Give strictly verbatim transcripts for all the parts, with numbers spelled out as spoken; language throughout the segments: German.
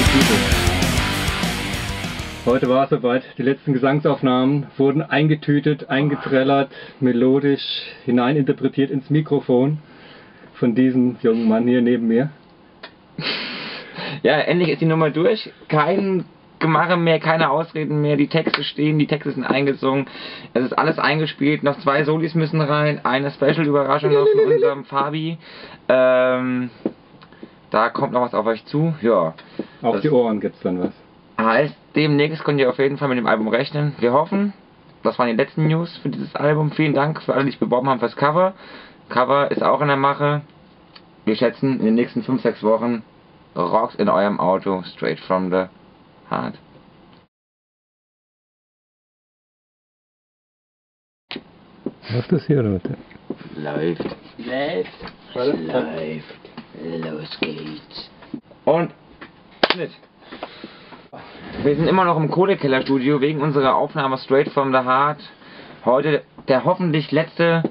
Heute war es soweit. Die letzten Gesangsaufnahmen wurden eingetütet, eingetrellert, melodisch hineininterpretiert ins Mikrofon von diesem jungen Mann hier neben mir. Ja, endlich ist die Nummer durch. Kein Gemache mehr, keine Ausreden mehr. Die Texte stehen, die Texte sind eingesungen. Es ist alles eingespielt. Noch zwei Solis müssen rein. Eine Special-Überraschung noch von unserem Fabi. Ähm, da kommt noch was auf euch zu. Ja. Auf das die Ohren gibt's dann was. Heißt, demnächst könnt ihr auf jeden Fall mit dem Album rechnen. Wir hoffen, das waren die letzten News für dieses Album. Vielen Dank für alle, die sich beworben haben fürs Cover. Cover ist auch in der Mache. Wir schätzen, in den nächsten fünf sechs Wochen rocks in eurem Auto, straight from the heart. Läuft das hier, Leute? Läuft. Läuft. Warte. Läuft. Los geht's. Und Schnitt. Wir sind immer noch im Kohlekeller-Studio wegen unserer Aufnahme Straight from the Heart. Heute der hoffentlich letzte.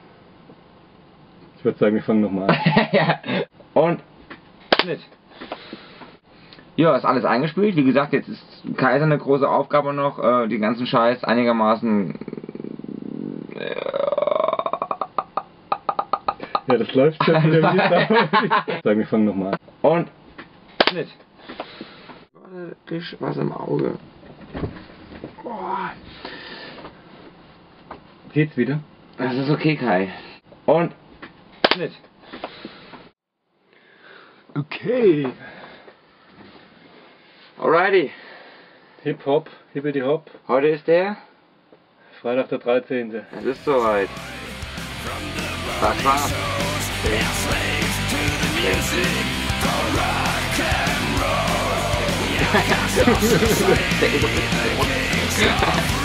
Ich würde sagen, wir fangen nochmal an. Ja. Und Schnitt. Ja, ist alles eingespielt. Wie gesagt, jetzt ist Kaiser eine große Aufgabe noch, äh, den ganzen Scheiß einigermaßen. Äh, Ja, das läuft schon wieder. Ich würde sagen, wir fangen nochmal an. Und Schnitt. Warte, Tisch, was im Auge. Boah. Geht's wieder? Das ist okay, Kai. Und Schnitt. Okay. Alrighty. Hip-Hop, Hippity-Hop. Heute ist der. Freitag der dreizehnte Es ist soweit. Das war's. Der